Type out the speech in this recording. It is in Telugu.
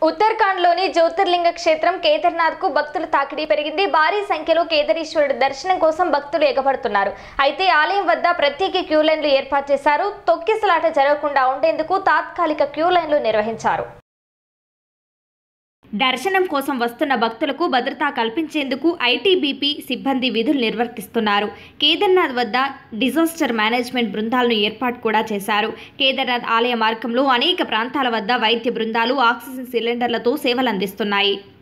ఉత్తరాఖండ్లోని జ్యోతిర్లింగ క్షేత్రం కేదార్నాథ్కు భక్తుల తాకిడి పెరిగింది. భారీ సంఖ్యలో కేదారేశ్వరుడు దర్శనం కోసం భక్తులు ఎగబడుతున్నారు. అయితే ఆలయం వద్ద ప్రత్యేక క్యూ లైన్లు ఏర్పాటు చేశారు. తొక్కిసలాట జరగకుండా ఉండేందుకు తాత్కాలిక క్యూ లైన్లు నిర్వహించారు. దర్శనం కోసం వస్తున్న భక్తులకు భద్రత కల్పించేందుకు ఐటీబీపీ సిబ్బంది విధులు నిర్వర్తిస్తున్నారు. కేదార్నాథ్ వద్ద డిజాస్టర్ మేనేజ్మెంట్ బృందాలను ఏర్పాటు కూడా చేశారు. కేదార్నాథ్ ఆలయ మార్గంలో అనేక ప్రాంతాల వద్ద వైద్య బృందాలు ఆక్సిజన్ సిలిండర్లతో సేవలందిస్తున్నాయి.